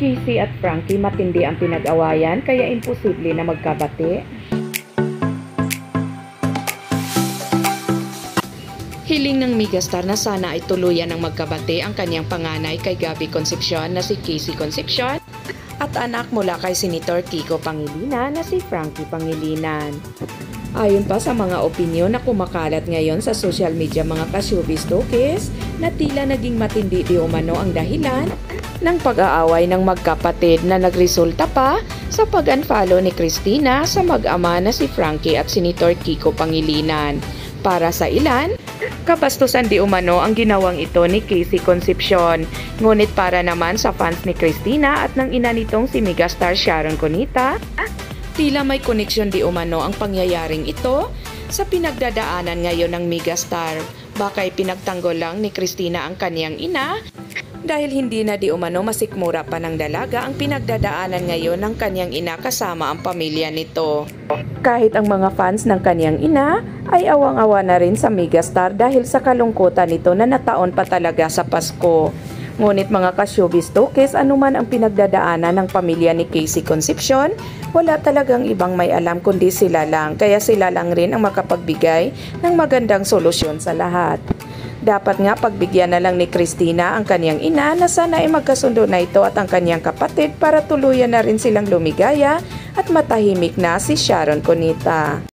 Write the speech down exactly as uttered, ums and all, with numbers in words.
Casey at Frankie matindi ang pinag-awayan kaya imposible na magkabati. Hiling ng megastar na sana ay tuluyan ng magkabati ang kanyang panganay kay Gabby Concepcion na si Casey Concepcion at anak mula kay Senator Kiko Pangilinan na si Frankie Pangilinan. Ayon pa sa mga opinyon na kumakalat ngayon sa social media mga ka-showbiz tokis na tila naging matindi di umano ang dahilan ng pag-aaway ng magkapatid na nagresulta pa sa pag-unfollow ni Christina sa mag-ama na si Frankie at Senator Kiko Pangilinan. Para sa ilan, kabastusan di umano ang ginawang ito ni Casey Concepcion. Ngunit para naman sa fans ni Christina at ng ina nitong si megastar Sharon Cunita, tila may koneksyon di umano ang pangyayaring ito sa pinagdadaanan ngayon ng megastar. Baka'y pinagtanggol lang ni Christina ang kaniyang ina dahil hindi na di umano masikmura pa ng dalaga ang pinagdadaanan ngayon ng kaniyang ina kasama ang pamilya nito. Kahit ang mga fans ng kaniyang ina ay awang-awa na rin sa megastar dahil sa kalungkutan nito na nataon pa talaga sa Pasko. Ngunit mga ka-showbiz tokis, anuman ang pinagdadaanan ng pamilya ni Casey Concepcion, wala talagang ibang may alam kundi sila lang, kaya sila lang rin ang makapagbigay ng magandang solusyon sa lahat. Dapat nga pagbigyan na lang ni Christina ang kanyang ina na sana ay magkasundo na ito at ang kanyang kapatid para tuluyan na rin silang lumigaya at matahimik na si Sharon Cunita.